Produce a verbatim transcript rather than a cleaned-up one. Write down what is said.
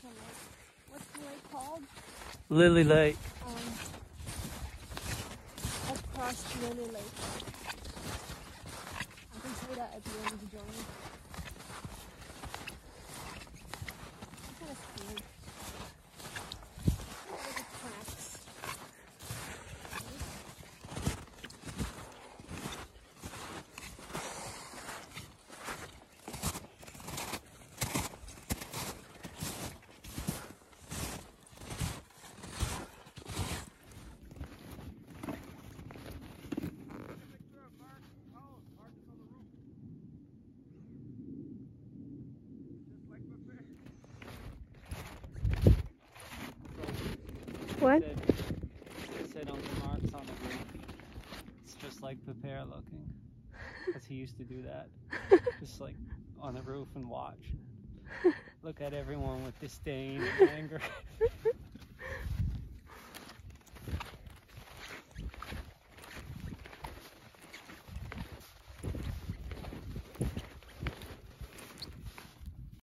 lake. What's the lake called? Lily Lake. Um, across Lily Lake. I can say that if you want to join me. I'm kind of scared. Look at the tracks. What? It said on the marks on the roof. It's just like Prepare looking. Because he used to do that. Just like on the roof and watch. Look at everyone with disdain and anger.